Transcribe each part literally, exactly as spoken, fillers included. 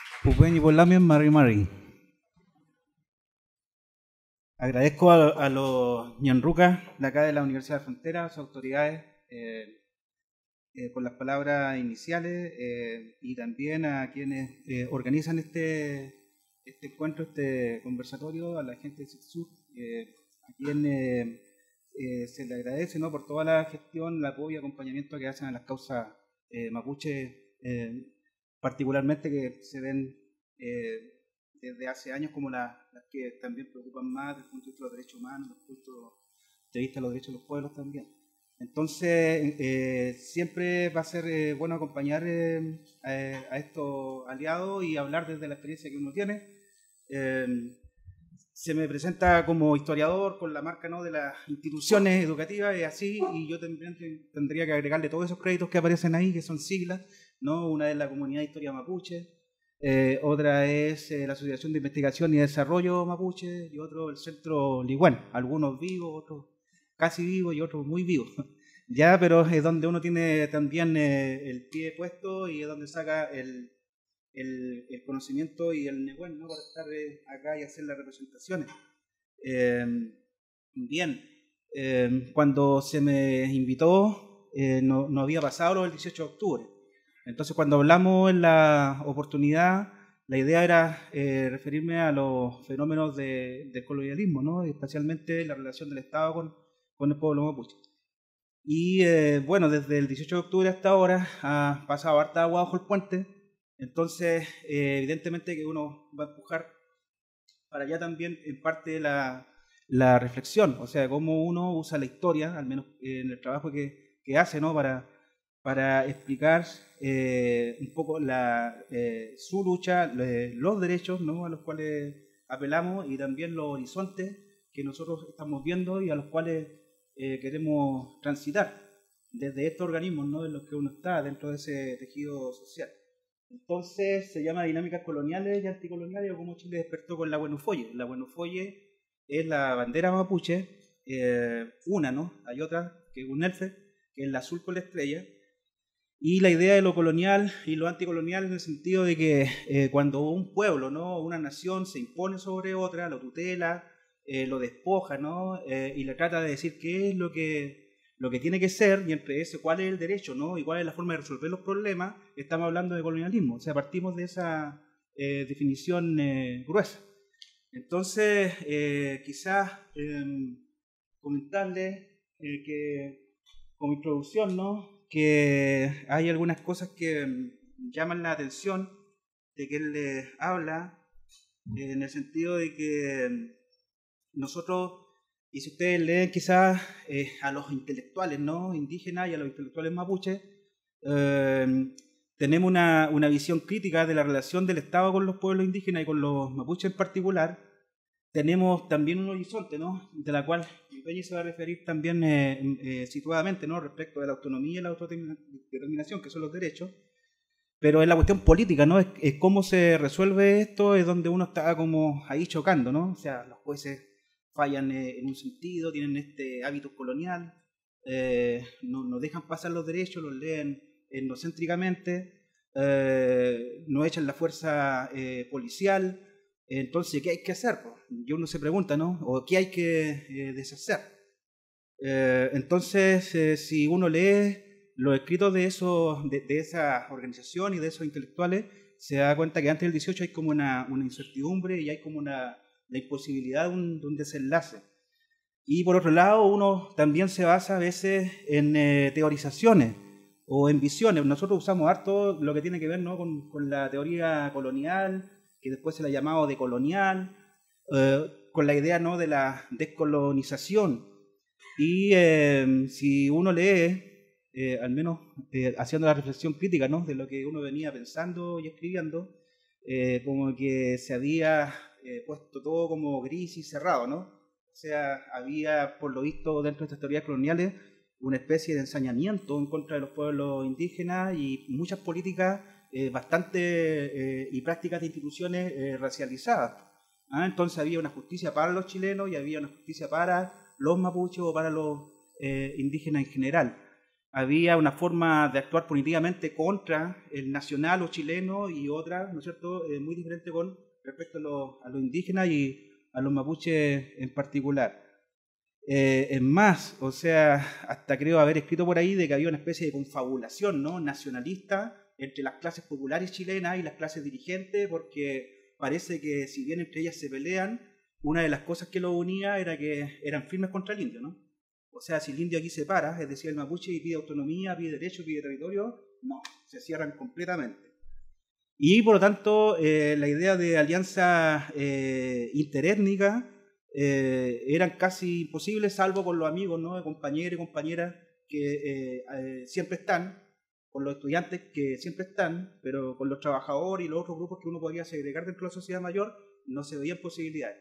Pupeñi Polamian Mari Mari. Agradezco a, a los ñanrucas de acá de la Universidad de Frontera, a sus autoridades, eh, eh, por las palabras iniciales eh, y también a quienes eh, organizan este, este encuentro, este conversatorio, a la gente de SICSUR, eh, a quienes eh, se le agradece, ¿no?, por toda la gestión, el apoyo y acompañamiento que hacen a las causas eh, mapuche, eh, particularmente que se ven eh, desde hace años como las, las que también preocupan más desde el punto de vista de los derechos humanos, desde el punto de vista de los derechos de los pueblos también. Entonces, eh, siempre va a ser eh, bueno acompañar eh, a, a estos aliados y hablar desde la experiencia que uno tiene. Eh, se me presenta como historiador con la marca, ¿no?, de las instituciones educativas y así, y yo también tendría que agregarle todos esos créditos que aparecen ahí, que son siglas, ¿no? Una es la Comunidad de Historia Mapuche, eh, otra es eh, la Asociación de Investigación y Desarrollo Mapuche, y otro el Centro Ligüen, algunos vivos, otros casi vivos y otros muy vivos. Ya, pero es donde uno tiene también eh, el pie puesto y es donde saca el, el, el conocimiento y el negocio, ¿no?, para estar eh, acá y hacer las representaciones. Eh, bien, eh, cuando se me invitó eh, no, no había pasado el dieciocho de octubre. Entonces, cuando hablamos en la oportunidad, la idea era eh, referirme a los fenómenos de, del colonialismo, ¿no?, especialmente la relación del Estado con, con el pueblo mapuche. Y eh, bueno, desde el dieciocho de octubre hasta ahora ha pasado harta agua bajo el puente, entonces eh, evidentemente que uno va a empujar para allá también en parte la, la reflexión, o sea, cómo uno usa la historia, al menos en el trabajo que, que hace, ¿no?, para, para explicar eh, un poco la, eh, su lucha, eh, los derechos, ¿no?, a los cuales apelamos y también los horizontes que nosotros estamos viendo y a los cuales eh, queremos transitar desde estos organismos, ¿no?, en los que uno está dentro de ese tejido social. Entonces se llama Dinámicas Coloniales y Anticoloniales, o cómo Chile despertó con la Buenofolle. La Buenofolle es la bandera mapuche, eh, una, ¿no? Hay otra, que es un elfe, que es la azul con la estrella. Y la idea de lo colonial y lo anticolonial en el sentido de que eh, cuando un pueblo, ¿no?, una nación se impone sobre otra, lo tutela, eh, lo despoja, ¿no?, eh, y le trata de decir qué es lo que, lo que tiene que ser, y entre ese cuál es el derecho, ¿no?, y cuál es la forma de resolver los problemas, estamos hablando de colonialismo. O sea, partimos de esa eh, definición eh, gruesa. Entonces, eh, quizás eh, comentarles eh, que como introducción, ¿no?, que hay algunas cosas que llaman la atención de que él les habla, eh, en el sentido de que nosotros, y si ustedes leen quizás eh, a los intelectuales, ¿no?, indígenas y a los intelectuales mapuches, eh, tenemos una, una visión crítica de la relación del Estado con los pueblos indígenas y con los mapuches en particular. Tenemos también un horizonte, ¿no?, de la cual Peñi se va a referir también eh, eh, situadamente, ¿no?, respecto de la autonomía y la autodeterminación, que son los derechos, pero es la cuestión política, ¿no?, es, es cómo se resuelve esto, es donde uno está como ahí chocando, ¿no? O sea, los jueces fallan eh, en un sentido, tienen este hábito colonial, eh, no, no dejan pasar los derechos, los leen etnocéntricamente, eh, no echan la fuerza eh, policial. Entonces, ¿qué hay que hacer? Y uno se pregunta, ¿no?, o ¿qué hay que eh, deshacer? Eh, entonces, eh, si uno lee los escritos de, esos, de, de esa organización y de esos intelectuales, se da cuenta que antes del dieciocho hay como una, una incertidumbre y hay como una, la imposibilidad de un, de un desenlace. Y por otro lado, uno también se basa a veces en eh, teorizaciones o en visiones. Nosotros usamos harto lo que tiene que ver, ¿no?, con, con la teoría colonial, que después se la ha llamado decolonial, eh, con la idea, ¿no?, de la descolonización. Y eh, si uno lee, eh, al menos eh, haciendo la reflexión crítica, ¿no?, de lo que uno venía pensando y escribiendo, eh, como que se había eh, puesto todo como gris y cerrado, ¿no? O sea, había, por lo visto, dentro de estas teorías coloniales, una especie de ensañamiento en contra de los pueblos indígenas y muchas políticas eh, bastante eh, y prácticas de instituciones eh, racializadas. ¿Ah? Entonces había una justicia para los chilenos y había una justicia para los mapuches o para los eh, indígenas en general. había una forma de actuar punitivamente contra el nacional o chileno y otra, ¿no es cierto?, eh, muy diferente con respecto a los, a los indígenas y a los mapuches en particular. Eh, es más, o sea, hasta creo haber escrito por ahí de que había una especie de confabulación, ¿no?, nacionalista entre las clases populares chilenas y las clases dirigentes, porque parece que si bien entre ellas se pelean, una de las cosas que los unía era que eran firmes contra el indio, ¿no? O sea, si el indio aquí se para, es decir, el mapuche, y pide autonomía, pide derecho, pide territorio, no, se cierran completamente. Y por lo tanto, eh, la idea de alianza eh, interétnica eh, eran casi imposibles, salvo con los amigos, ¿no?, de compañeros y compañeras que eh, eh, siempre están, con los estudiantes que siempre están, pero con los trabajadores y los otros grupos que uno podría segregar dentro de la sociedad mayor, no se veían posibilidades.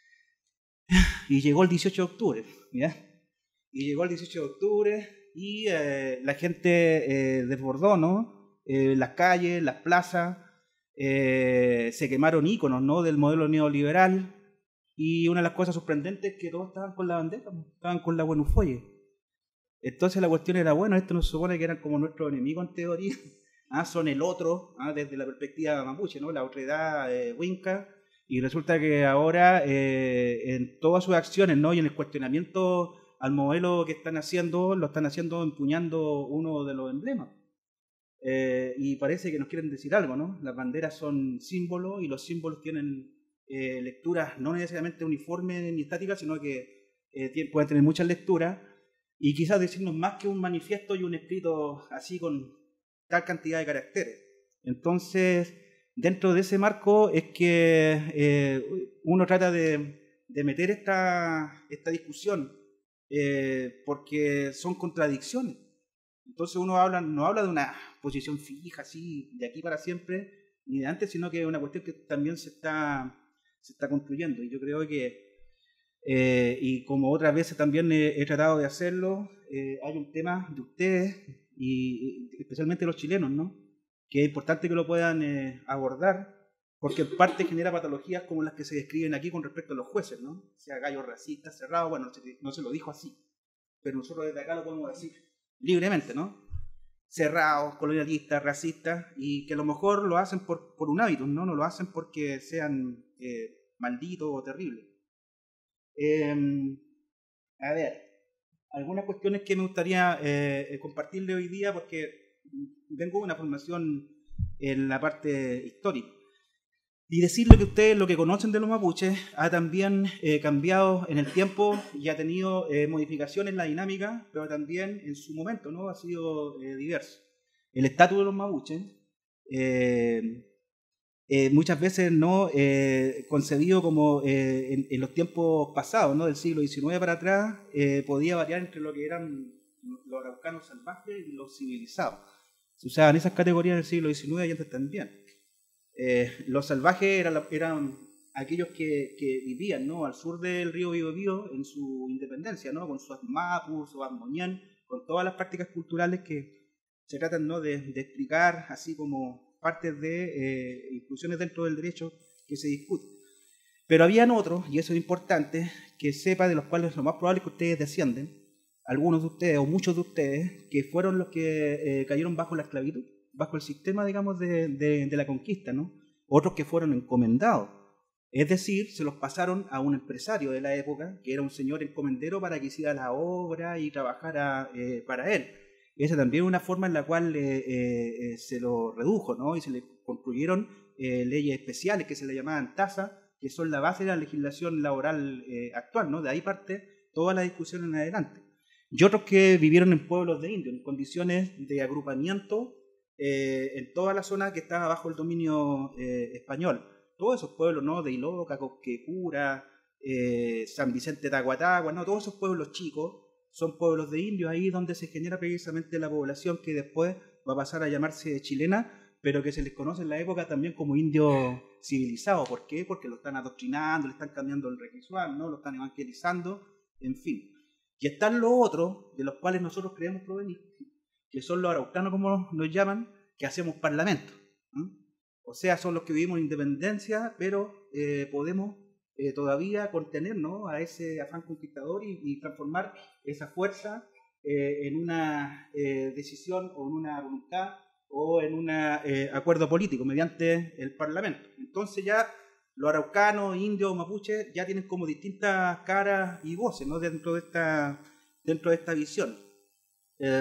Y llegó el dieciocho de octubre, ¿ya? Y llegó el dieciocho de octubre y eh, la gente eh, desbordó, ¿no? Eh, las calles, las plazas, eh, se quemaron íconos, ¿no?, del modelo neoliberal, y una de las cosas sorprendentes es que todos estaban con la bandera, estaban con la buenufolle. Entonces la cuestión era, bueno, esto nos supone que eran como nuestros enemigos en teoría, ¿ah? Son el otro, ¿ah?, desde la perspectiva mapuche, ¿no?, la otredad eh, winca, y resulta que ahora eh, en todas sus acciones, ¿no?, y en el cuestionamiento al modelo que están haciendo, lo están haciendo empuñando uno de los emblemas. Eh, y parece que nos quieren decir algo, ¿no? Las banderas son símbolos y los símbolos tienen eh, lecturas no necesariamente uniformes ni estáticas, sino que eh, pueden tener muchas lecturas y quizás decirnos más que un manifiesto y un escrito así con tal cantidad de caracteres. Entonces, dentro de ese marco es que eh, uno trata de, de meter esta, esta discusión eh, porque son contradicciones. Entonces uno habla, no habla de una posición fija, así, de aquí para siempre, ni de antes, sino que es una cuestión que también se está, se está construyendo. Y yo creo que, eh, y como otras veces también he, he tratado de hacerlo, eh, hay un tema de ustedes, y, y especialmente los chilenos, ¿no?, que es importante que lo puedan eh, abordar, porque en parte genera patologías como las que se describen aquí con respecto a los jueces, ¿no? O sea, gallos racistas, cerrados, bueno, no se lo dijo así, pero nosotros desde acá lo podemos decir libremente, ¿no? Cerrados, colonialistas, racistas, y que a lo mejor lo hacen por, por un hábito, ¿no? No lo hacen porque sean eh, malditos o terribles. Eh, a ver, algunas cuestiones que me gustaría eh, compartirle hoy día, porque vengo de una formación en la parte histórica. Y decirle que ustedes lo que conocen de los mapuches ha también eh, cambiado en el tiempo y ha tenido eh, modificaciones en la dinámica, pero también en su momento, ¿no?, ha sido eh, diverso. El estatus de los mapuches, eh, eh, muchas veces no eh, concebido como eh, en, en los tiempos pasados, ¿no?, del siglo diecinueve para atrás, eh, podía variar entre lo que eran los araucanos salvajes y los civilizados. Se usaban esas categorías en el siglo diecinueve y antes también. Eh, los salvajes eran, eran aquellos que, que vivían, ¿no?, al sur del río Biobío en su independencia, ¿no?, con sus mapus, su armonián, con todas las prácticas culturales que se tratan, ¿no?, de, de explicar, así como partes de eh, inclusiones dentro del derecho que se discuten. Pero habían otros, y eso es importante, que sepa de los cuales lo más probable es que ustedes descienden, algunos de ustedes o muchos de ustedes, que fueron los que eh, cayeron bajo la esclavitud, bajo el sistema, digamos, de, de, de la conquista, ¿no? Otros que fueron encomendados, es decir, se los pasaron a un empresario de la época, que era un señor encomendero para que hiciera la obra y trabajara eh, para él. Esa también es una forma en la cual eh, eh, se lo redujo, ¿no?, y se le construyeron eh, leyes especiales que se le llamaban tasas, que son la base de la legislación laboral eh, actual, ¿no? De ahí parte toda la discusión en adelante. Y otros que vivieron en pueblos de indios, en condiciones de agrupamiento, Eh, en toda la zona que estaba bajo el dominio eh, español. Todos esos pueblos, ¿no?, de Iloca, Cosquecura, eh, San Vicente de Aguatagua, ¿no?, todos esos pueblos chicos son pueblos de indios, ahí donde se genera precisamente la población que después va a pasar a llamarse chilena, pero que se les conoce en la época también como indios civilizados. ¿Por qué? Porque lo están adoctrinando, le están cambiando el requisual, ¿no?, lo están evangelizando, en fin. Y están los otros, de los cuales nosotros creemos provenir, que son los araucanos, como nos llaman, que hacemos parlamento. ¿eh? O sea, son los que vivimos en independencia, pero eh, podemos eh, todavía contenernos a ese afán conquistador y, y transformar esa fuerza eh, en una eh, decisión o en una voluntad o en un eh, acuerdo político mediante el Parlamento. Entonces ya los araucanos, indios, mapuches ya tienen como distintas caras y voces, ¿no? dentro, de esta, dentro de esta visión. Eh,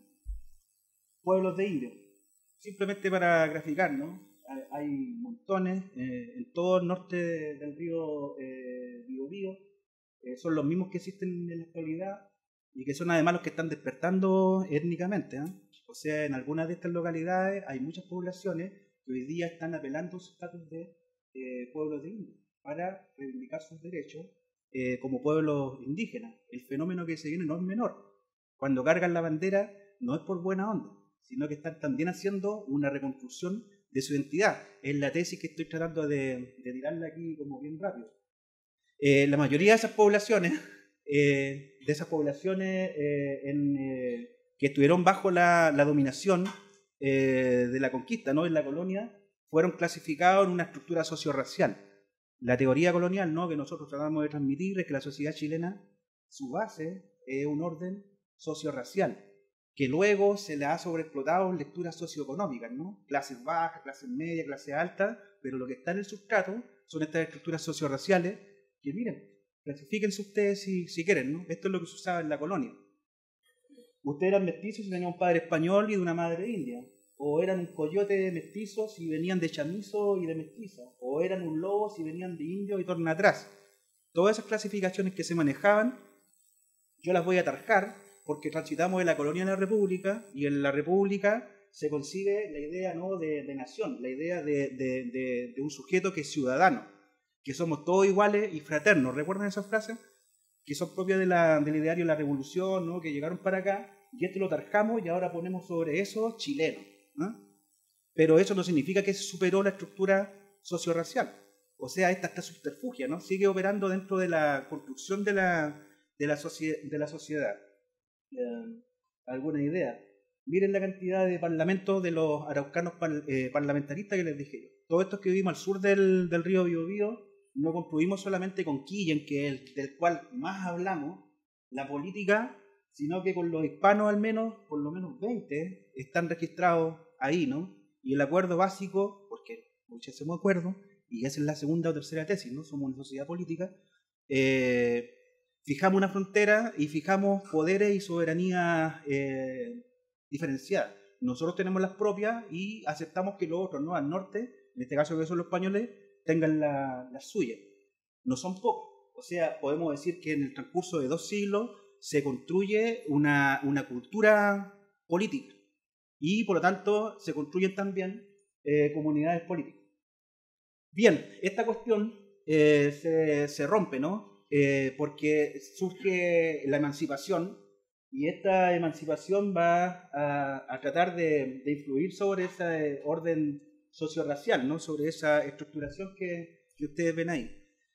pueblos de indios, simplemente para graficar, ¿no? Hay, hay montones eh, en todo el norte del río eh, Biobío, eh, son los mismos que existen en la actualidad y que son además los que están despertando étnicamente, ¿eh? O sea, en algunas de estas localidades hay muchas poblaciones que hoy día están apelando a su estatus de eh, pueblos de indios para reivindicar sus derechos eh, como pueblos indígenas. El fenómeno que se viene no es menor. Cuando cargan la bandera no es por buena onda, sino que están también haciendo una reconstrucción de su identidad. Es la tesis que estoy tratando de, de tirarla aquí como bien rápido. Eh, la mayoría de esas poblaciones, eh, de esas poblaciones eh, en, eh, que estuvieron bajo la, la dominación eh, de la conquista, ¿no? En la colonia, fueron clasificados en una estructura socio-racial. La teoría colonial, ¿no? Que nosotros tratamos de transmitir es que la sociedad chilena, su base es un orden socio-racial, que luego se le ha sobreexplotado en lecturas socioeconómicas, ¿no? Clases bajas, clases medias, clases altas, pero lo que está en el sustrato son estas estructuras socio-raciales que, miren, clasifíquense ustedes si, si quieren, ¿no? Esto es lo que se usaba en la colonia. Ustedes eran mestizos si tenían un padre español y de una madre india, o eran un coyote mestizo si venían de chamizo y de mestiza, o eran un lobo si venían de indio y torna atrás. Todas esas clasificaciones que se manejaban, yo las voy a tarjar, porque transitamos de la colonia a la república, y en la república se concibe la idea, ¿no? de, de nación, la idea de, de, de, de un sujeto que es ciudadano, que somos todos iguales y fraternos. ¿Recuerdan esas frases? Que son propias de la, del ideario de la revolución, ¿no? Que llegaron para acá, y este lo tarjamos y ahora ponemos sobre eso chileno, ¿no? Pero eso no significa que se superó la estructura socio-racial. O sea, esta está subterfugia, ¿no? Sigue operando dentro de la construcción de la, de la, socie, de la sociedad. Eh, ¿Alguna idea? Miren la cantidad de parlamentos de los araucanos par, eh, parlamentaristas que les dije yo. Todos estos que vivimos al sur del, del río Biobío, no concluimos solamente con Quillen, que es el del cual más hablamos, la política, sino que con los hispanos al menos, por lo menos veinte, están registrados ahí, ¿no? Y el acuerdo básico, porque muchos hacemos acuerdo, y esa es la segunda o tercera tesis, ¿no? Somos una sociedad política, eh, fijamos una frontera y fijamos poderes y soberanía eh, diferenciadas. Nosotros tenemos las propias y aceptamos que los otros, ¿no? Al norte, en este caso que son los españoles, tengan las la suyas. No son pocos. O sea, podemos decir que en el transcurso de dos siglos se construye una, una cultura política y, por lo tanto, se construyen también eh, comunidades políticas. Bien, esta cuestión eh, se, se rompe, ¿no? Eh, porque surge la emancipación y esta emancipación va a, a tratar de, de influir sobre ese orden socio-racial, ¿no? Sobre esa estructuración que, que ustedes ven ahí.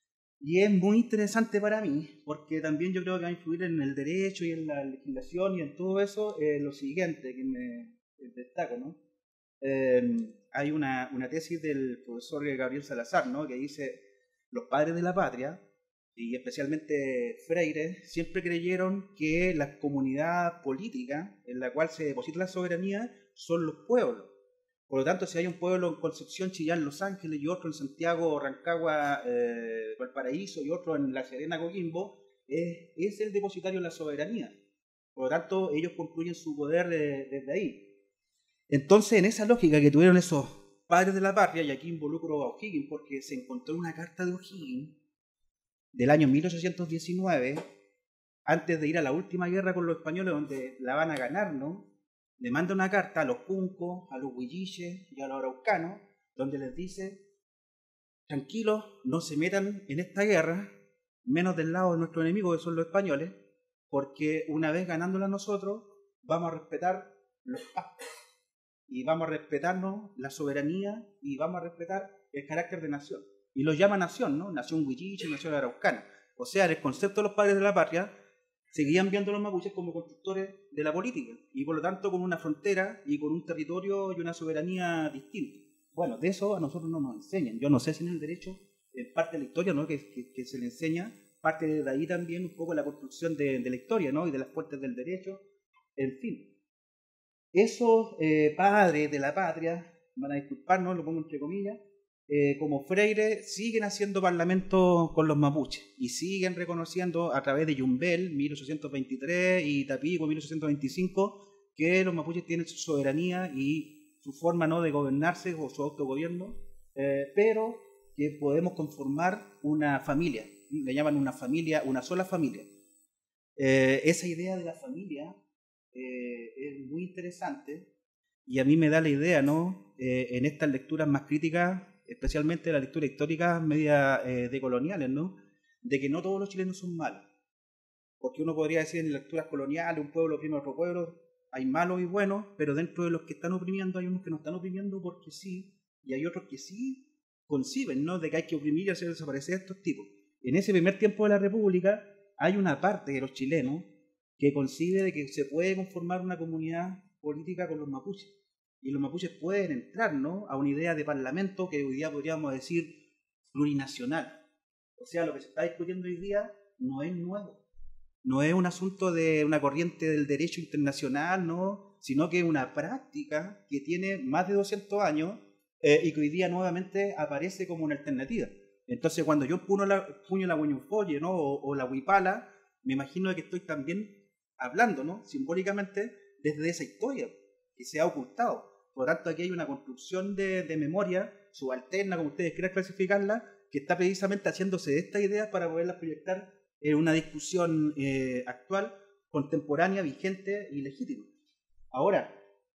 Y es muy interesante para mí, porque también yo creo que va a influir en el derecho y en la legislación y en todo eso, eh, lo siguiente que me destaco, ¿no? Eh, hay una, una tesis del profesor Gabriel Salazar, ¿no? Que dice, los padres de la patria, y especialmente Freire, siempre creyeron que la comunidad política en la cual se deposita la soberanía son los pueblos. Por lo tanto, si hay un pueblo en Concepción, Chillán, Los Ángeles, y otro en Santiago, Rancagua, eh, Valparaíso, y otro en La Serena, Coquimbo, es, es el depositario de la soberanía. Por lo tanto, ellos concluyen su poder eh, desde ahí. Entonces, en esa lógica que tuvieron esos padres de la patria, y aquí involucro a O'Higgins, porque se encontró una carta de O'Higgins del año mil ochocientos diecinueve, antes de ir a la última guerra con los españoles, donde la van a ganar, ¿no? Le manda una carta a los cuncos, a los huilliches y a los araucanos, donde les dice, tranquilos, no se metan en esta guerra, menos del lado de nuestro enemigo, que son los españoles, porque una vez ganándola nosotros, vamos a respetar los pactos, y vamos a respetarnos la soberanía, y vamos a respetar el carácter de nación. Y los llama nación, ¿no? Nación huilliche, nación araucana. O sea, en el concepto de los padres de la patria, seguían viendo a los mapuches como constructores de la política y por lo tanto con una frontera y con un territorio y una soberanía distinta. Bueno, de eso a nosotros no nos enseñan. Yo no sé si en el derecho, en parte de la historia, ¿no? que, que, que se le enseña, parte de ahí también un poco la construcción de, de la historia, ¿no? Y de las fuentes del derecho En fin, esos eh, padres de la patria, van a disculparnos, lo pongo entre comillas, eh, como Freire, siguen haciendo parlamento con los mapuches y siguen reconociendo a través de Yumbel, mil ochocientos veintitrés, y Tapico, mil ochocientos veinticinco, que los mapuches tienen su soberanía y su forma, ¿no?, de gobernarse o su autogobierno, eh, pero que podemos conformar una familia, le llaman una familia, una sola familia. Eh, esa idea de la familia eh, es muy interesante y a mí me da la idea, ¿no?, eh, en estas lecturas más críticas, especialmente la lectura histórica media eh, decoloniales, ¿no?, de que no todos los chilenos son malos. Porque uno podría decir en lecturas coloniales, un pueblo oprime a otro pueblo, hay malos y buenos, pero dentro de los que están oprimiendo hay unos que no están oprimiendo porque sí, y hay otros que sí conciben, ¿no?, de que hay que oprimir y hacer desaparecer a estos tipos. En ese primer tiempo de la República hay una parte de los chilenos que concibe de que se puede conformar una comunidad política con los mapuches. Y los mapuches pueden entrar, ¿no?, a una idea de parlamento que hoy día podríamos decir plurinacional. O sea, lo que se está discutiendo hoy día no es nuevo. No es un asunto de una corriente del derecho internacional, ¿no?, sino que es una práctica que tiene más de doscientos años eh, y que hoy día nuevamente aparece como una alternativa. Entonces, cuando yo puño la, puño la huiñufolle, ¿no?, o, o la huipala, me imagino que estoy también hablando, ¿no?, simbólicamente desde esa historia que se ha ocultado. Por lo tanto, aquí hay una construcción de, de memoria subalterna, como ustedes quieran clasificarla, que está precisamente haciéndose de estas ideas para poderlas proyectar en una discusión eh, actual, contemporánea, vigente y legítima. Ahora,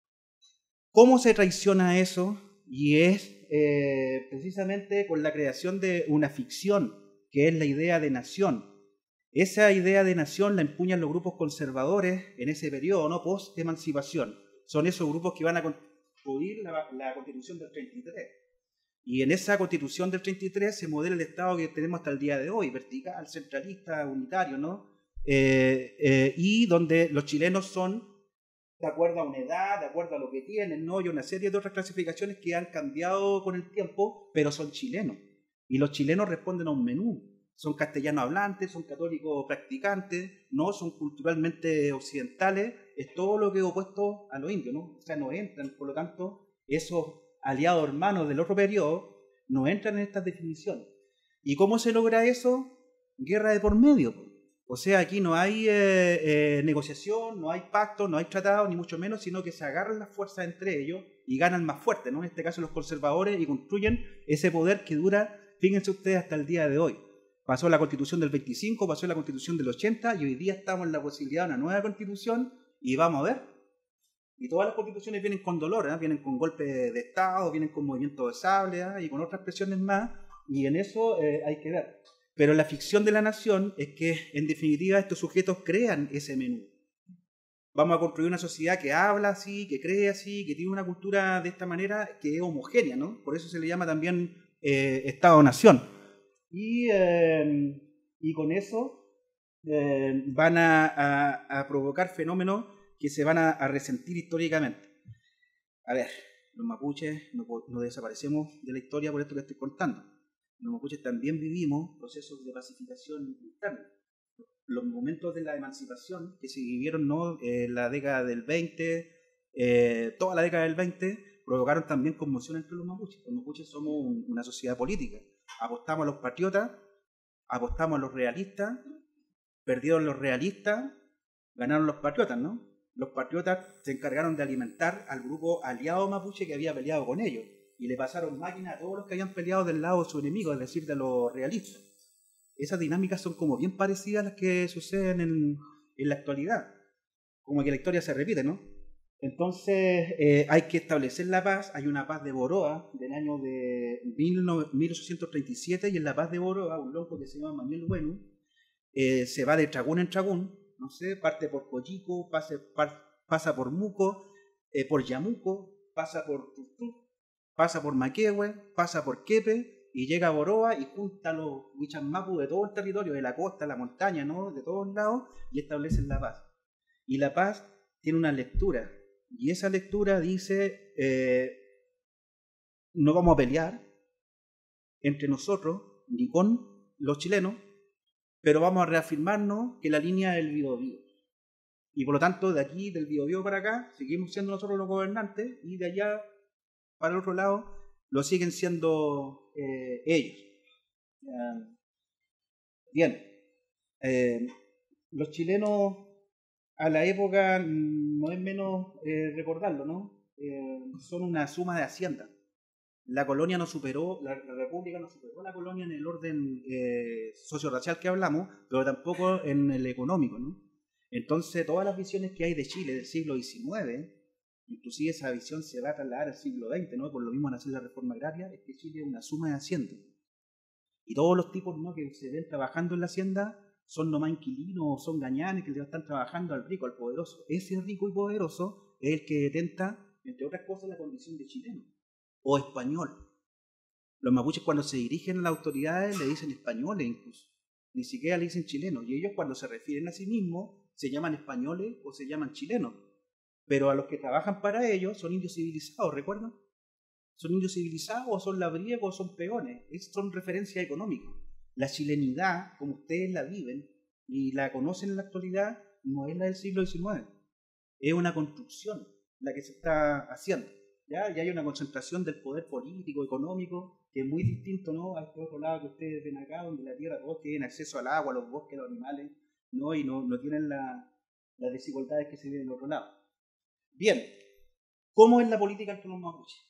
¿cómo se traiciona eso? Y es eh, precisamente con la creación de una ficción, que es la idea de nación. Esa idea de nación la empuñan los grupos conservadores en ese periodo, ¿no?, post-emancipación. Son esos grupos que van a construir la, la Constitución del treinta y tres. Y en esa Constitución del treinta y tres se modela el Estado que tenemos hasta el día de hoy, vertical, centralista, unitario, ¿no? Eh, eh, y donde los chilenos son de acuerdo a una edad, de acuerdo a lo que tienen, ¿no?, y una serie de otras clasificaciones que han cambiado con el tiempo, pero son chilenos. Y los chilenos responden a un menú. Son castellanos hablantes, son católicos practicantes, no son culturalmente occidentales, es todo lo que es opuesto a los indios, ¿no? O sea, no entran, por lo tanto, esos aliados hermanos del otro periodo no entran en estas definiciones. ¿Y cómo se logra eso? Guerra de por medio. O sea, aquí no hay eh, eh, negociación, no hay pacto, no hay tratado, ni mucho menos, sino que se agarran las fuerzas entre ellos y ganan más fuerte, ¿no? En este caso los conservadores, y construyen ese poder que dura, fíjense ustedes, hasta el día de hoy. Pasó la Constitución del veinticinco, pasó la Constitución del ochenta, y hoy día estamos en la posibilidad de una nueva Constitución, y vamos a ver. Y todas las constituciones vienen con dolor, ¿eh? Vienen con golpes de Estado, vienen con movimientos de sable, ¿eh? Y con otras presiones más, y en eso eh, hay que ver. Pero la ficción de la nación es que, en definitiva, estos sujetos crean ese menú. Vamos a construir una sociedad que habla así, que cree así, que tiene una cultura de esta manera, que es homogénea, ¿no? Por eso se le llama también eh, Estado-nación. Y, eh, y con eso eh, van a, a, a provocar fenómenos que se van a, a resentir históricamente. A ver, los mapuches no, no desaparecemos de la historia por esto que estoy contando. Los mapuches también vivimos procesos de pacificación interna. Los momentos de la emancipación que se vivieron, ¿no?, en la década del veinte, eh, toda la década del veinte, provocaron también conmoción entre los mapuches. Los mapuches somos un, una sociedad política. Apostamos a los patriotas, apostamos a los realistas, perdieron los realistas, ganaron los patriotas, ¿no? Los patriotas se encargaron de alimentar al grupo aliado mapuche que había peleado con ellos, y le pasaron máquina a todos los que habían peleado del lado de su enemigo, es decir, de los realistas. Esas dinámicas son como bien parecidas a las que suceden en, en la actualidad. Como que la historia se repite, ¿no? Entonces eh, hay que establecer la paz. Hay una paz de Boroa del año de mil ochocientos treinta y siete, y en la paz de Boroa un loco que se llama Manuel Bueno eh, se va de tragún en tragún, no sé, parte por Coyico, pase, par, pasa por Muco, eh, por Yamuco, pasa por Tutuc, pasa por Maquehue, pasa por Quepe y llega a Boroa y junta a los Huichanmapu de todo el territorio, de la costa, la montaña, ¿no?, de todos lados, y establecen la paz. Y la paz tiene una lectura, y esa lectura dice, eh, no vamos a pelear entre nosotros ni con los chilenos, pero vamos a reafirmarnos que la línea del Biobío. Y por lo tanto, de aquí, del Biobío para acá, seguimos siendo nosotros los gobernantes, y de allá para el otro lado lo siguen siendo eh, ellos. Uh, bien, eh, los chilenos a la época, no es menos eh, recordarlo, ¿no? Eh, son una suma de haciendas. La colonia no superó, la, la república no superó la colonia en el orden eh, socio-racial que hablamos, pero tampoco en el económico, ¿no? Entonces, todas las visiones que hay de Chile del siglo diecinueve, inclusive esa visión se va a trasladar al siglo veinte, ¿no? Por lo mismo, al hacer la reforma agraria, es que Chile es una suma de haciendas. Y todos los tipos, ¿no?, que se ven trabajando en la hacienda son nomás inquilinos o son gañanes que le están trabajando al rico, al poderoso. Ese rico y poderoso es el que detenta, entre otras cosas, la condición de chileno o español. Los mapuches, cuando se dirigen a las autoridades, le dicen españoles incluso, ni siquiera le dicen chilenos, y ellos, cuando se refieren a sí mismos, se llaman españoles o se llaman chilenos, pero a los que trabajan para ellos son indios civilizados, ¿recuerdan? Son indios civilizados o son labriegos o son peones, es, son referencias económicas. La chilenidad, como ustedes la viven y la conocen en la actualidad, no es la del siglo diecinueve, es una construcción la que se está haciendo. ¿Ya? Y hay una concentración del poder político, económico, que es muy distinto, ¿no?, a este otro lado que ustedes ven acá, donde la tierra, todos tienen acceso al agua, a los bosques, a los animales, ¿no? Y no, no tienen las la desigualdades que se ven en el otro lado. Bien, ¿cómo es la política entre los mapuches?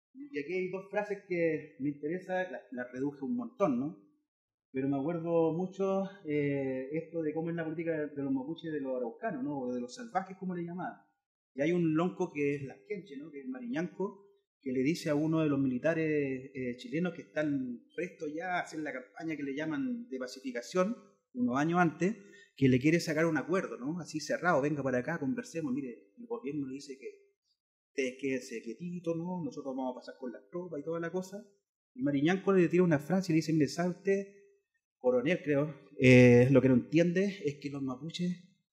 Y aquí hay dos frases que me interesan, las, las reduje un montón, ¿no? Pero me acuerdo mucho eh, esto de cómo es la política de los mapuches, de los araucanos, ¿no?, o de los salvajes, como le llamaban. Y hay un lonco que es Lasquenche, ¿no?, que es Mariñanco, que le dice a uno de los militares eh, chilenos que están prestos ya a hacer la campaña que le llaman de pacificación, unos años antes, que le quiere sacar un acuerdo, ¿no?, así cerrado, venga para acá, conversemos, mire, el gobierno dice que ustedes quédense quietitos, ¿no?, nosotros vamos a pasar con las tropas y toda la cosa. Y Mariñanco le tira una frase y le dice, mire, ¿sabe usted, coronel, creo, eh, lo que no entiende es que los mapuches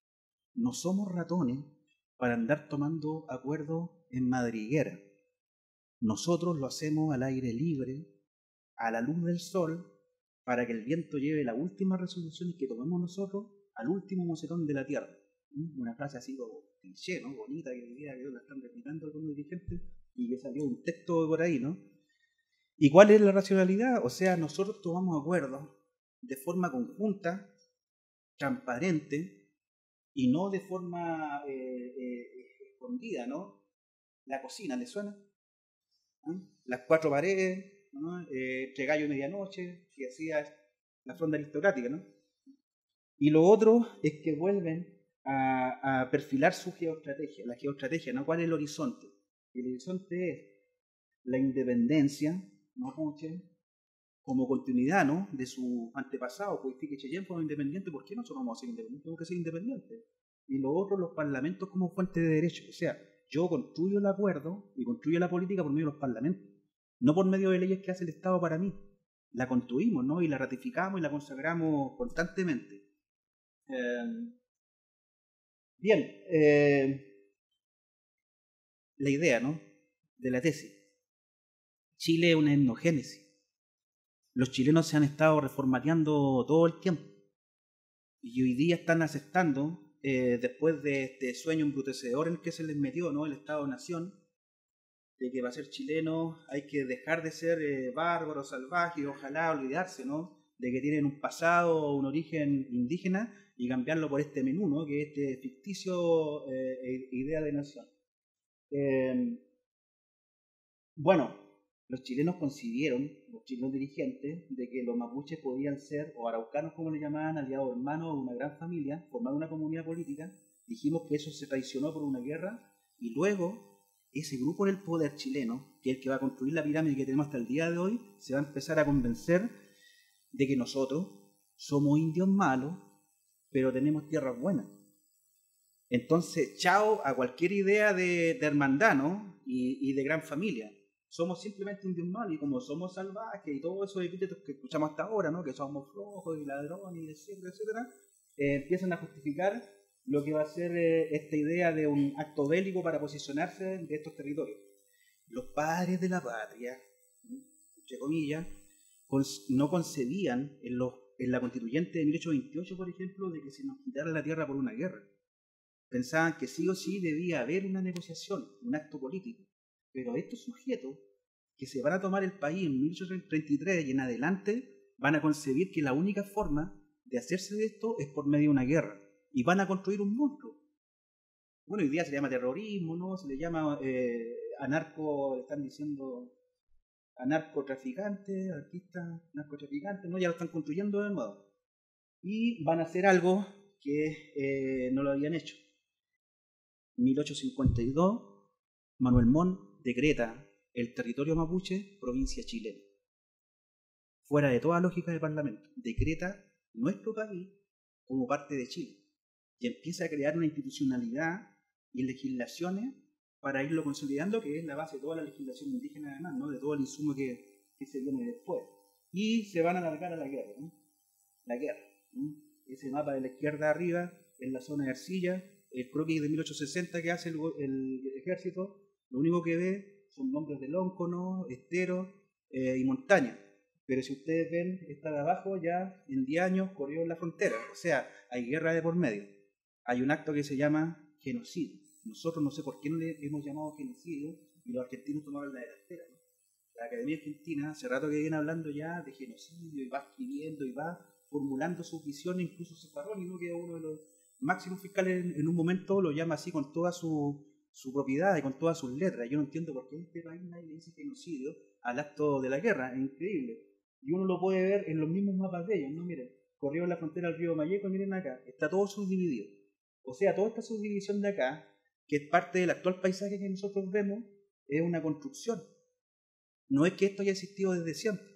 no somos ratones para andar tomando acuerdos en madriguera. Nosotros lo hacemos al aire libre, a la luz del sol, para que el viento lleve las últimas resoluciones que tomemos nosotros al último mocetón de la tierra. Una frase así como cliché, ¿no?, bonita, que hoy día que la están replicando algunos dirigentes y que salió un texto por ahí, ¿no? ¿Y cuál es la racionalidad? O sea, nosotros tomamos acuerdos de forma conjunta, transparente, y no de forma eh, eh, escondida, ¿no? La cocina, ¿le suena? ¿no? Las cuatro paredes, ¿no? eh, entre gallo y medianoche, que hacía la fronda aristocrática, ¿no? Y lo otro es que vuelven a, a perfilar su geoestrategia, la geoestrategia, ¿no? ¿Cuál es el horizonte? El horizonte es la independencia mapuche como continuidad, ¿no?, de su antepasado. Pues que Cheyenne fue independiente, ¿por qué nosotros vamos a ser independientes? Tenemos que ser independientes. Y lo otro, los parlamentos como fuente de derecho. O sea, yo construyo el acuerdo y construyo la política por medio de los parlamentos, no por medio de leyes que hace el Estado para mí. La construimos, ¿no?, y la ratificamos y la consagramos constantemente. Eh, bien, eh, la idea, ¿no?, de la tesis. Chile es una etnogénesis. Los chilenos se han estado reformateando todo el tiempo y hoy día están aceptando, eh, después de este sueño embrutecedor en el que se les metió, ¿no?, el Estado-Nación, de que para ser chileno hay que dejar de ser eh, bárbaros, salvajes, y ojalá olvidarse, ¿no?, de que tienen un pasado o un origen indígena y cambiarlo por este menú, ¿no?, que es este ficticio eh, idea de nación. Eh, bueno, los chilenos concibieron, los chilenos dirigentes, de que los mapuches podían ser, o araucanos como le llamaban, aliados hermanos de una gran familia, formar una comunidad política. Dijimos que eso se traicionó por una guerra, y luego ese grupo en el poder chileno, que es el que va a construir la pirámide que tenemos hasta el día de hoy, se va a empezar a convencer de que nosotros somos indios malos, pero tenemos tierras buenas. Entonces, chao a cualquier idea de, de hermandad, ¿no?, y, y de gran familia. Somos simplemente indios malos, y como somos salvajes y todos esos epítetos que escuchamos hasta ahora, ¿no?, que somos flojos y ladrones, y etcétera, etcétera, eh, empiezan a justificar lo que va a ser eh, esta idea de un acto bélico para posicionarse de estos territorios. Los padres de la patria, entre comillas, no concebían en, los, en la constituyente de mil ochocientos veintiocho, por ejemplo, de que se nos quitara la tierra por una guerra. pensaban que sí o sí debía haber una negociación, un acto político. Pero estos sujetos que se van a tomar el país en mil ochocientos treinta y tres y en adelante van a concebir que la única forma de hacerse de esto es por medio de una guerra. Y van a construir un monstruo. Bueno, hoy día se le llama terrorismo, ¿no? Se le llama eh, anarco, están diciendo anarcotraficantes, artistas, narcotraficantes, ¿no? Ya lo están construyendo de nuevo. Y van a hacer algo que eh, no lo habían hecho. mil ochocientos cincuenta y dos, Manuel Montt decreta el territorio mapuche provincia chilena. Fuera de toda lógica de parlamento. Decreta nuestro país como parte de Chile. Y empieza a crear una institucionalidad y legislaciones para irlo consolidando, que es la base de toda la legislación indígena, además, ¿no? De todo el insumo que, que se viene después. Y se van a alargar a la guerra, ¿no? La guerra. ¿no? Ese mapa de la izquierda arriba, en la zona de Arcilla, el croquis de mil ochocientos sesenta que hace el, el ejército, lo único que ve son nombres de lonconos, esteros eh, y montañas. Pero si ustedes ven, está de abajo, ya en diez años corrió en la frontera. O sea, hay guerra de por medio. Hay un acto que se llama genocidio. Nosotros no sé por qué no le hemos llamado genocidio y los argentinos tomaron la delantera. ¿no? La Academia Argentina hace rato que viene hablando ya de genocidio y va escribiendo y va formulando sus visiones, incluso Zaffaroni, ¿no? que es uno de los máximos fiscales en, en un momento, lo llama así con toda su, su propiedad y con todas sus letras. Yo no entiendo por qué en este país nadie le dice genocidio al acto de la guerra, es increíble. Y uno lo puede ver en los mismos mapas de ellos, ¿no? Miren, corrió en la frontera del río Mayeco, miren acá, está todo subdividido. O sea, toda esta subdivisión de acá, que es parte del actual paisaje que nosotros vemos, es una construcción. No es que esto haya existido desde siempre.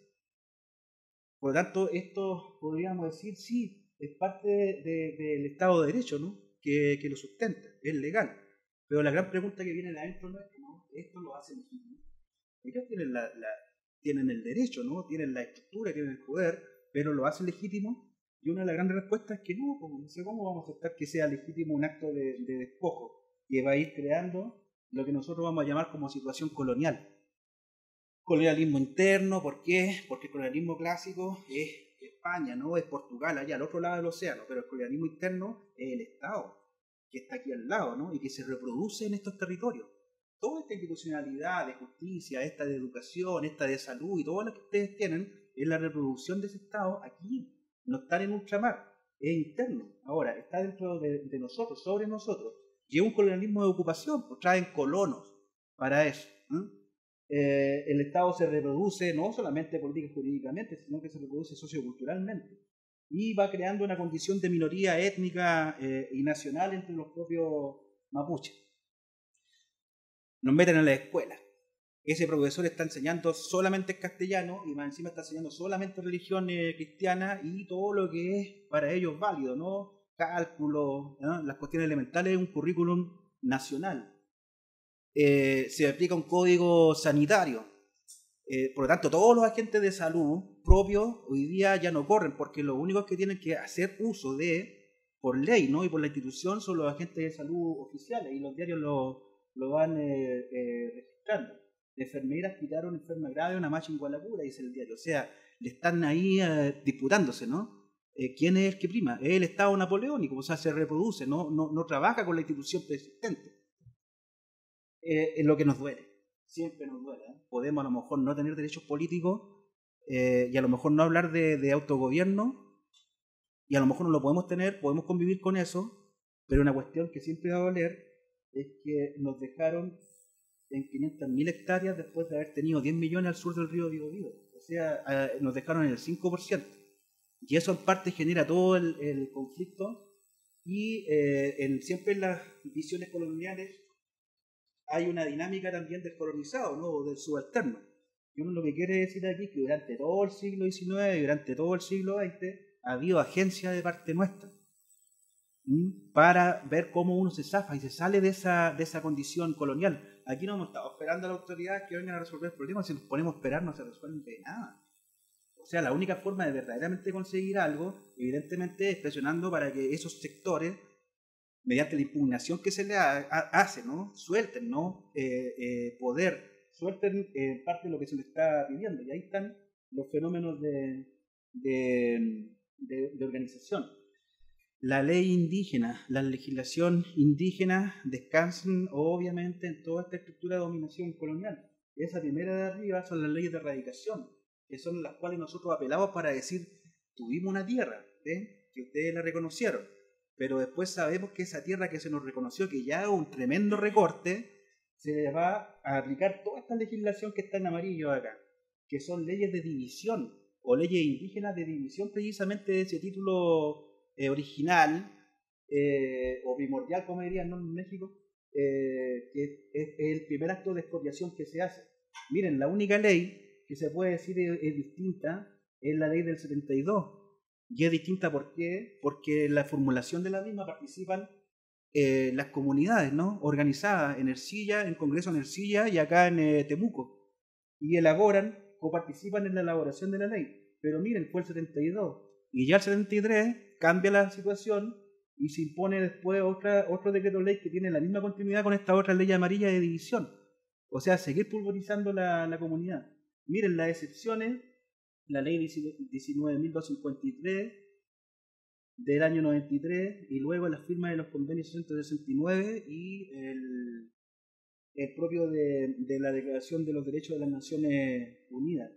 Por lo tanto, esto podríamos decir, sí, es parte de, de, del Estado de Derecho, ¿no? Que, que lo sustenta, es legal. Pero la gran pregunta que viene de adentro no es que no, esto lo hace legítimo. Ellos tienen, la, la, tienen el derecho, ¿no? Tienen la estructura, tienen el poder, pero lo hacen legítimo. Y una de las grandes respuestas es que no, no sé cómo vamos a aceptar que sea legítimo un acto de, de despojo que va a ir creando lo que nosotros vamos a llamar como situación colonial. Colonialismo interno, ¿por qué? Porque el colonialismo clásico es España, ¿no? Es Portugal, allá al otro lado del océano, pero el colonialismo interno es el Estado, que está aquí al lado, ¿no? Y que se reproduce en estos territorios. Toda esta institucionalidad de justicia, esta de educación, esta de salud y todo lo que ustedes tienen es la reproducción de ese Estado aquí. No está en ultramar, es interno. Ahora, está dentro de, de nosotros, sobre nosotros. Y es un colonialismo de ocupación, pues traen colonos para eso. ¿eh? Eh, el Estado se reproduce no solamente política y jurídicamente, sino que se reproduce socioculturalmente. Y va creando una condición de minoría étnica eh, y nacional entre los propios mapuches. Nos meten en la escuela. Ese profesor está enseñando solamente castellano y más encima está enseñando solamente religión eh, cristiana y todo lo que es para ellos válido, ¿no? Cálculo, ¿no? Las cuestiones elementales, un currículum nacional. Eh, se aplica un código sanitario. Eh, por lo tanto, todos los agentes de salud propios hoy día ya no corren porque los únicos que tienen que hacer uso de, por ley, ¿no? Y por la institución son los agentes de salud oficiales y los diarios lo, lo van eh, eh, registrando. De enfermeras quitaron enferma grave una macha en Gualacura, dice el diario. O sea, le están ahí eh, disputándose, ¿no? Eh, ¿Quién es el que prima? Es el Estado napoleónico, o sea, se reproduce, no, no, no trabaja con la institución preexistente. Eh, es lo que nos duele, siempre nos duele. ¿eh? Podemos a lo mejor no tener derechos políticos eh, y a lo mejor no hablar de, de autogobierno y a lo mejor no lo podemos tener, podemos convivir con eso, pero una cuestión que siempre va a doler es que nos dejaron en quinientas mil hectáreas después de haber tenido diez millones al sur del río Biobío. O sea, eh, nos dejaron en el cinco por ciento. Y eso en parte genera todo el, el conflicto y eh, en, siempre en las visiones coloniales hay una dinámica también del colonizado, ¿no? O del subalterno. Y uno lo que quiere decir aquí es que durante todo el siglo diecinueve y durante todo el siglo veinte ha habido agencia de parte nuestra ¿sí? Para ver cómo uno se zafa y se sale de esa, de esa condición colonial. Aquí no hemos estado esperando a las autoridades que vengan a resolver el problema, si nos ponemos a esperar no se resuelve nada. O sea, la única forma de verdaderamente conseguir algo, evidentemente, es presionando para que esos sectores, mediante la impugnación que se le ha, ha, hace, ¿no? Suelten, ¿no? Eh, eh, poder, suelten eh, parte de lo que se les está pidiendo. Y ahí están los fenómenos de, de, de, de organización. la ley indígena, la legislación indígena descansan obviamente en toda esta estructura de dominación colonial. Esa primera de arriba son las leyes de erradicación, que son las cuales nosotros apelamos para decir, tuvimos una tierra, ¿eh? que ustedes la reconocieron, pero después sabemos que esa tierra que se nos reconoció, que ya es un tremendo recorte, se le va a aplicar toda esta legislación que está en amarillo acá, que son leyes de división, o leyes indígenas de división, precisamente de ese título eh, original, eh, o primordial, como dirían, ¿no?, en México, eh, que es, es el primer acto de expropiación que se hace. Miren, la única ley que se puede decir es, es distinta es la ley del setenta y dos. Y es distinta, ¿por qué? Porque en la formulación de la misma participan eh, las comunidades, ¿no?, organizadas en Ercilla, en Congreso en Ercilla y acá en eh, Temuco. Y elaboran o participan en la elaboración de la ley. Pero miren, fue el setenta y dos. Y ya el setenta y tres cambia la situación y se impone después otra, otro decreto ley que tiene la misma continuidad con esta otra ley amarilla de división. O sea, seguir pulverizando la, la comunidad. Miren las excepciones, la ley diecinueve mil doscientos cincuenta y tres del año noventa y tres, y luego la firma de los convenios ciento sesenta y nueve y el, el propio de, de la Declaración de los Derechos de las Naciones Unidas.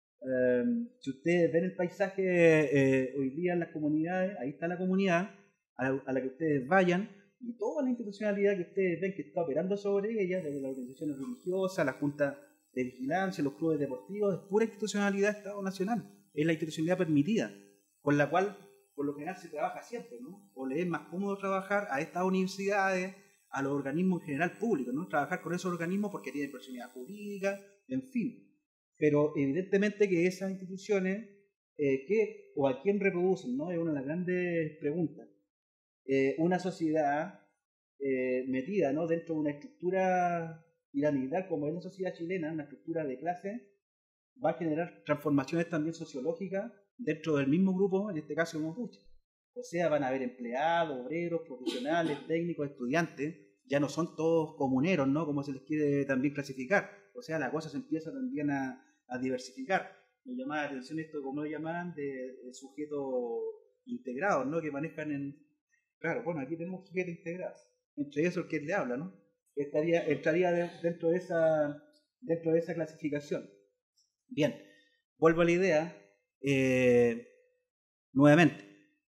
Um, si ustedes ven el paisaje eh, hoy día en las comunidades, ahí está la comunidad a la, a la que ustedes vayan, y toda la institucionalidad que ustedes ven que está operando sobre ella, desde las organizaciones religiosas, la Junta de Vigilancia, los clubes deportivos, es pura institucionalidad de Estado Nacional, es la institucionalidad permitida, con la cual por lo general se trabaja siempre, ¿no? O le es más cómodo trabajar a estas universidades, a los organismos en general públicos, ¿no? Trabajar con esos organismos porque tienen personalidad jurídica, en fin. Pero evidentemente que esas instituciones, eh, ¿qué o a quién reproducen?, ¿no? Es una de las grandes preguntas. Eh, una sociedad eh, metida, ¿no?, dentro de una estructura piramidal como es la sociedad chilena, una estructura de clase, va a generar transformaciones también sociológicas dentro del mismo grupo, en este caso mapuche. O sea, van a haber empleados, obreros, profesionales, técnicos, estudiantes, ya no son todos comuneros, ¿no?, como se les quiere también clasificar. O sea, la cosa se empieza también a, a diversificar. Me llamaba la atención esto, como lo llamaban, de, de sujetos integrados, ¿no?, que manejan en... Claro, bueno, aquí tenemos sujetos integrados. Entre eso el que le habla, ¿no? Estaría, entraría de, dentro, de esa, dentro de esa clasificación. Bien, vuelvo a la idea. Eh, nuevamente.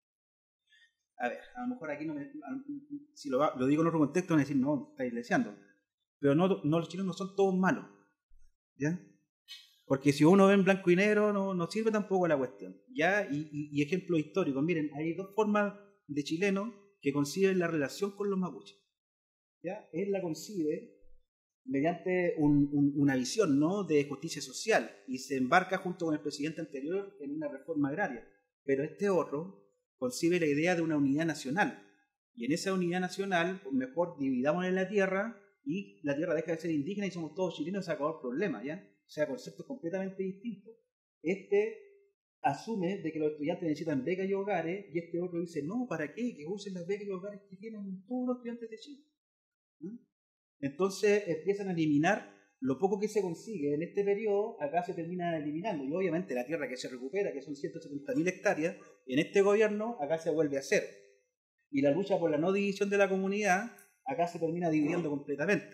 A ver, a lo mejor aquí no me... Si lo, lo digo en otro contexto, van a decir, no, está iglesiando. Pero no, no, los chilenos no son todos malos, ¿ya? Porque si uno ve en blanco y negro, no, no sirve tampoco la cuestión, ¿ya? Y, y, y ejemplos históricos. Miren, hay dos formas de chilenos que conciben la relación con los mapuches, ¿ya? Él la concibe mediante un, un, una visión, ¿no?, de justicia social, y se embarca junto con el presidente anterior en una reforma agraria. Pero este otro concibe la idea de una unidad nacional, y en esa unidad nacional, pues mejor dividamos en la tierra, y la tierra deja de ser indígena y somos todos chilenos, se acabó el problema, ¿ya? O sea, conceptos completamente distintos. Este asume de que los estudiantes necesitan becas y hogares, y este otro dice, no, ¿para qué? Que usen las becas y hogares que tienen todos los estudiantes de Chile, ¿no? Entonces empiezan a eliminar lo poco que se consigue en este periodo, acá se termina eliminando. Y obviamente la tierra que se recupera, que son ciento setenta mil hectáreas, en este gobierno acá se vuelve a hacer. Y la lucha por la no división de la comunidad, acá se termina dividiendo completamente.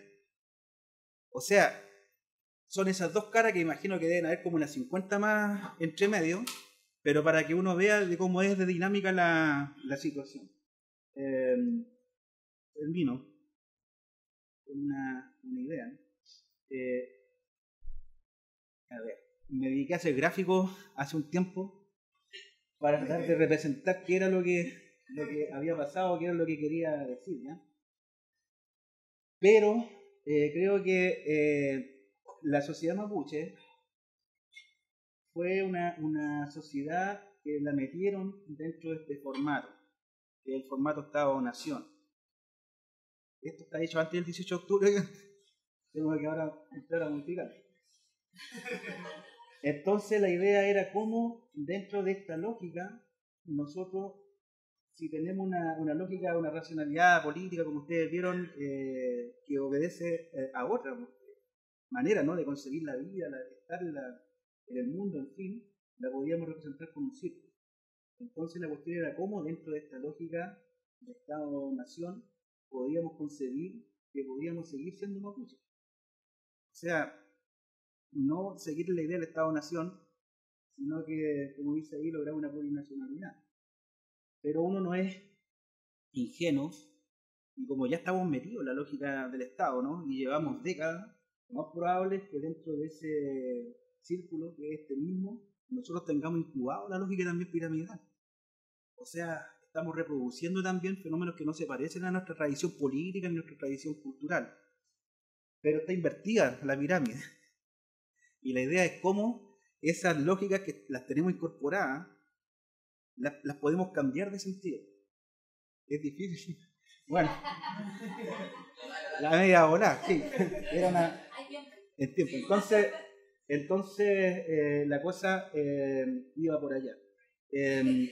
O sea, son esas dos caras que imagino que deben haber como unas cincuenta más entre medio, pero para que uno vea de cómo es de dinámica la, la situación. Eh, termino con una, una idea, ¿no? Eh, a ver, me dediqué a hacer gráficos hace un tiempo para tratar de representar qué era lo que, lo que había pasado, qué era lo que quería decir, ¿ya? Pero eh, creo que eh, la sociedad mapuche fue una, una sociedad que la metieron dentro de este formato, que es el formato Estado-Nación. Esto está hecho antes del dieciocho de octubre, tengo que ahora entrar a modificar. Entonces la idea era cómo dentro de esta lógica nosotros, si tenemos una, una lógica, una racionalidad política, como ustedes vieron, eh, que obedece eh, a otra manera, ¿no?, de concebir la vida, la, de estar en, la, en el mundo, en fin, la podíamos representar como un círculo. Entonces la cuestión era cómo dentro de esta lógica de Estado-Nación podíamos concebir que podíamos seguir siendo mapuches. O sea, no seguir la idea del Estado-Nación, sino que, como dice ahí, lograr una plurinacionalidad. Pero uno no es ingenuo, y como ya estamos metidos en la lógica del Estado, ¿no? Y llevamos décadas, lo más probable es que dentro de ese círculo, que es este mismo, nosotros tengamos incubado la lógica también piramidal. O sea, estamos reproduciendo también fenómenos que no se parecen a nuestra tradición política ni a nuestra tradición cultural. Pero está invertida la pirámide. Y la idea es cómo esas lógicas que las tenemos incorporadas, las, las podemos cambiar de sentido. Es difícil. Bueno, la media bola, sí. Era una... El tiempo. Entonces, entonces eh, la cosa eh, iba por allá. Eh,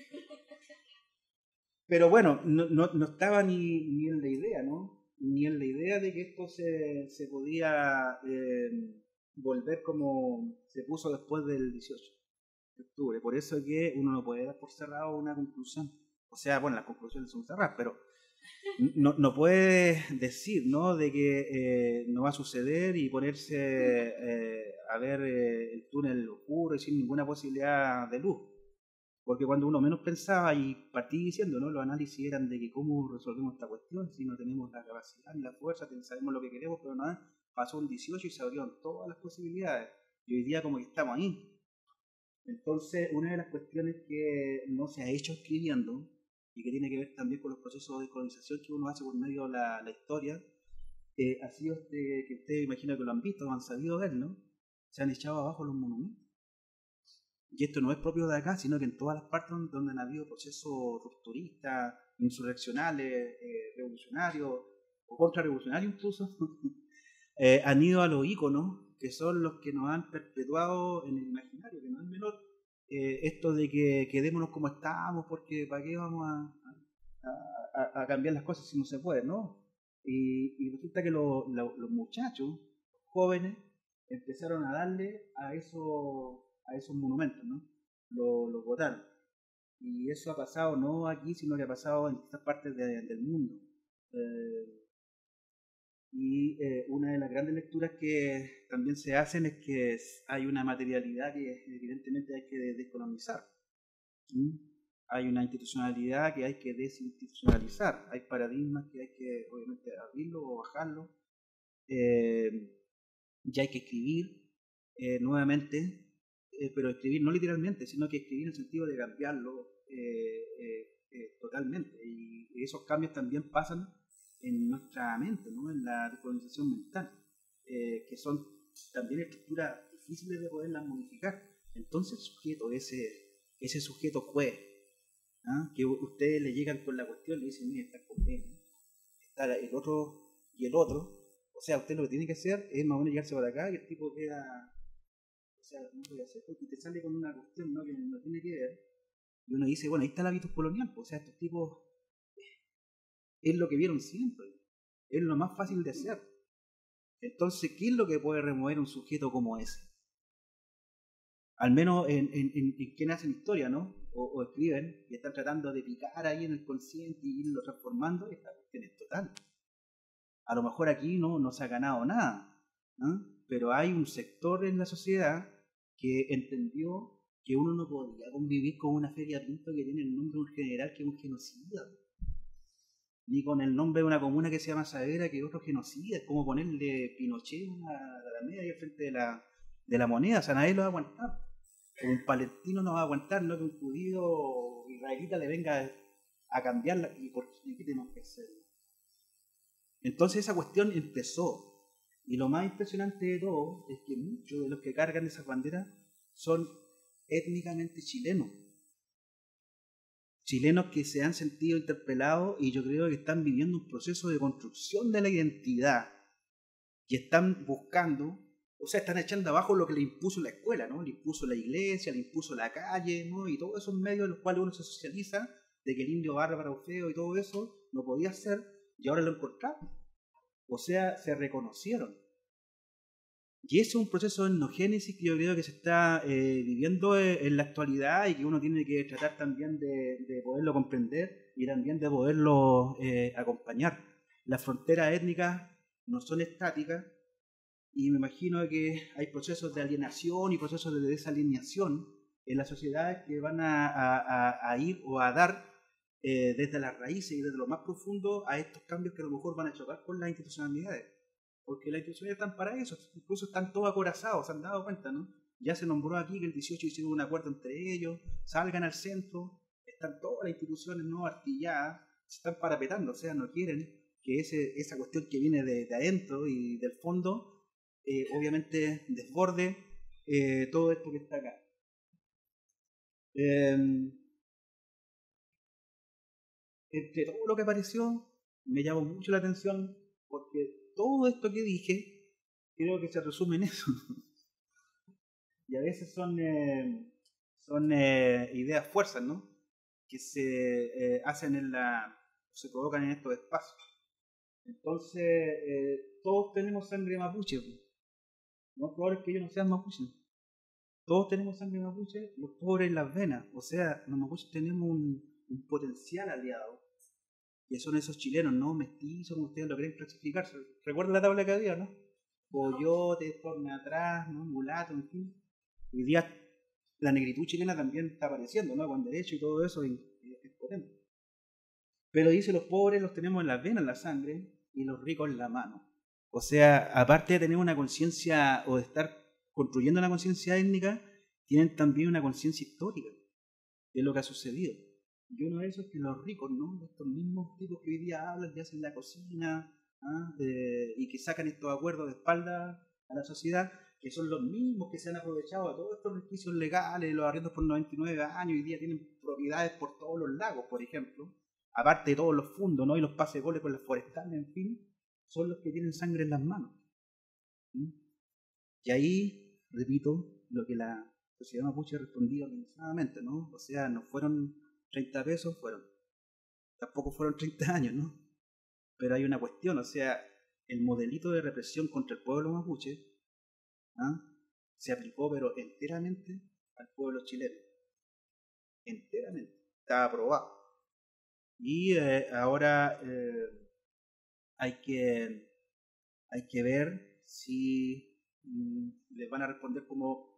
pero bueno, no, no, no estaba ni, ni en la idea, ¿no? Ni en la idea de que esto se, se podía eh, volver como se puso después del dieciocho de octubre. Por eso es que uno no puede dar por cerrado una conclusión. O sea, bueno, las conclusiones son cerradas, pero no, no puede decir, ¿no?, de que eh, no va a suceder y ponerse eh, a ver eh, el túnel oscuro y sin ninguna posibilidad de luz. Porque cuando uno menos pensaba, y partí diciendo, ¿no?, los análisis eran de que cómo resolvemos esta cuestión si no tenemos la capacidad ni la fuerza, sabemos lo que queremos, pero nada, pasó un dieciocho y se abrieron todas las posibilidades. Y hoy día como que estamos ahí. Entonces, una de las cuestiones que no se ha hecho escribiendo, y que tiene que ver también con los procesos de colonización que uno hace por medio de la, la historia, eh, ha sido este, que ustedes imagino que lo han visto, lo han sabido ver, ¿no? Se han echado abajo los monumentos. Y esto no es propio de acá, sino que en todas las partes donde, donde han habido procesos rupturistas, insurreccionales, eh, revolucionarios, o contrarrevolucionarios incluso, eh, han ido a los íconos, que son los que nos han perpetuado en el imaginario, que no es menor, eh, esto de que quedémonos como estamos, porque ¿para qué vamos a, a, a cambiar las cosas si no se puede, ¿no? Y, y resulta que lo, lo, los muchachos jóvenes empezaron a darle a, eso, a esos monumentos, ¿no? Los lo votaron. Y eso ha pasado no aquí, sino que ha pasado en distintas partes de, del mundo. Eh, Y eh, una de las grandes lecturas que también se hacen es que hay una materialidad que evidentemente hay que descolonizar. ¿Mm? Hay una institucionalidad que hay que desinstitucionalizar. Hay paradigmas que hay que, obviamente, abrirlo o bajarlo. Eh, y hay que escribir eh, nuevamente, eh, pero escribir no literalmente, sino que escribir en el sentido de cambiarlo eh, eh, eh, totalmente. Y esos cambios también pasan en nuestra mente, ¿no?, en la descolonización mental, eh, que son también estructuras difíciles de poderlas modificar. Entonces el sujeto, ese, ese sujeto juez, ¿ah?, que ustedes le llegan con la cuestión, le dicen, mire, está el convenio, está el otro y el otro, o sea, usted lo que tiene que hacer es más o menos llegarse para acá y el tipo queda, o sea, no lo voy a hacer porque te sale con una cuestión, ¿no?, que no tiene que ver, y uno dice, bueno, ahí está el hábito colonial, pues, o sea, estos tipos es lo que vieron siempre, es lo más fácil de hacer. Entonces, ¿qué es lo que puede remover un sujeto como ese? Al menos en, en, en, en quien hacen historia, ¿no? O, o escriben y están tratando de picar ahí en el consciente y irlo transformando, esta cuestión es total. A lo mejor aquí no, no se ha ganado nada, ¿no? Pero hay un sector en la sociedad que entendió que uno no podía convivir con una feria pinto que tiene el nombre de un general que es un genocida, ni con el nombre de una comuna que se llama Saavedra, que es otro genocida. Es como ponerle Pinochet a la media ahí al frente de la, de la moneda. O sea, nadie lo va a aguantar. Un palestino no va a aguantar, no que un judío israelita le venga a cambiarla. ¿Y por qué tenemos que hacerlo? Entonces esa cuestión empezó. Y lo más impresionante de todo es que muchos de los que cargan esas banderas son étnicamente chilenos. Chilenos que se han sentido interpelados y yo creo que están viviendo un proceso de construcción de la identidad y están buscando, o sea, están echando abajo lo que le impuso la escuela, ¿no? Le impuso la iglesia, le impuso la calle, ¿no? Y todos esos medios en los cuales uno se socializa, de que el indio bárbaro feo y todo eso no podía ser, y ahora lo encontraron. O sea, se reconocieron. Y ese es un proceso de etnogénesis que yo creo que se está eh, viviendo en la actualidad y que uno tiene que tratar también de, de poderlo comprender y también de poderlo eh, acompañar. Las fronteras étnicas no son estáticas y me imagino que hay procesos de alienación y procesos de desalineación en las sociedades que van a, a, a ir o a dar eh, desde las raíces y desde lo más profundo a estos cambios que a lo mejor van a chocar con las institucionalidades. Porque las instituciones están para eso, incluso están todos acorazados, se han dado cuenta, ¿no? Ya se nombró aquí que el dieciocho hicieron un acuerdo entre ellos, salgan al centro, están todas las instituciones no artilladas, se están parapetando, o sea, no quieren que ese, esa cuestión que viene de, de adentro y del fondo, eh, obviamente desborde eh, todo esto que está acá. Eh, entre todo lo que apareció, me llamó mucho la atención, porque todo esto que dije, creo que se resume en eso. Y a veces son, eh, son eh, ideas fuerzas, ¿no? Que se eh, hacen en la, se provocan en estos espacios. Entonces, eh, todos tenemos sangre mapuche. No es probable que ellos no sean mapuches. Todos tenemos sangre mapuche, los pobres en las venas. O sea, los mapuches tenemos un, un potencial aliado. Que son esos chilenos, ¿no? Mestizos, como ustedes lo quieren clasificar. ¿Recuerdan la tabla que había, no? Coyote, torna atrás, ¿no? Mulato, en fin. Hoy día la negritud chilena también está apareciendo, ¿no? Con derecho y todo eso es, es potente. Pero dice, los pobres los tenemos en las venas, en la sangre, y los ricos en la mano. O sea, aparte de tener una conciencia o de estar construyendo una conciencia étnica, tienen también una conciencia histórica de lo que ha sucedido. Y uno de esos es que los ricos, ¿no? Estos mismos tipos que hoy día hablan, que hacen la cocina, ¿ah? de, y que sacan estos acuerdos de espalda a la sociedad, que son los mismos que se han aprovechado de todos estos resquicios legales, los arriendos por noventa y nueve años, hoy día tienen propiedades por todos los lagos, por ejemplo, aparte de todos los fundos, ¿no? Y los pases goles con las forestales, en fin, son los que tienen sangre en las manos. ¿Mm? Y ahí, repito, lo que la sociedad mapuche ha respondido organizadamente, ¿no? O sea, no fueron treinta pesos, fueron, tampoco fueron treinta años, ¿no? Pero hay una cuestión, o sea, el modelito de represión contra el pueblo mapuche, ¿ah? Se aplicó pero enteramente al pueblo chileno, enteramente, estaba aprobado. Y eh, ahora eh, hay, que, hay que ver si mm, les van a responder como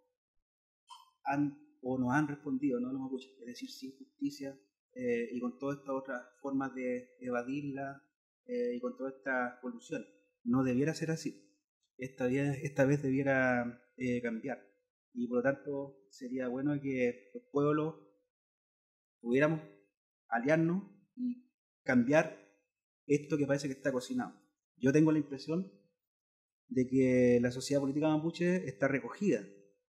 han o no han respondido, ¿no? Los mapuches, es decir, sin justicia eh, y con todas estas otras formas de evadirla eh, y con toda esta colusión. No debiera ser así. Esta vez, esta vez debiera eh, cambiar. Y por lo tanto sería bueno que los pueblos pudiéramos aliarnos y cambiar esto que parece que está cocinado. Yo tengo la impresión de que la sociedad política mapuche está recogida.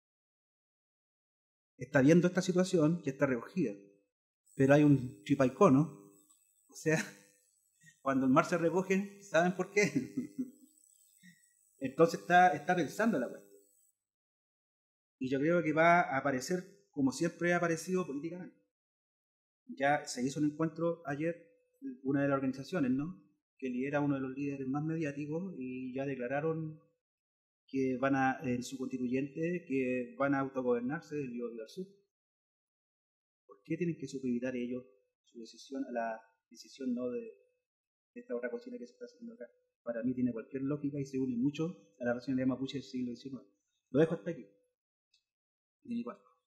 Está viendo esta situación y está recogida. Pero hay un chipaico, ¿no? O sea, cuando el mar se recoge, ¿saben por qué? Entonces está, está pensando la cuestión. Y yo creo que va a aparecer como siempre ha aparecido políticamente. Ya se hizo un encuentro ayer, una de las organizaciones, ¿no? Que lidera uno de los líderes más mediáticos y ya declararon que van a, en su constituyente, que van a autogobernarse del Biobío al sur. ¿Por qué tienen que supeditar ellos su decisión a la decisión no de, de esta otra cocina que se está haciendo acá? Para mí tiene cualquier lógica y se une mucho a la racionalidad mapuche del siglo diecinueve. Lo dejo hasta aquí. De mi parte.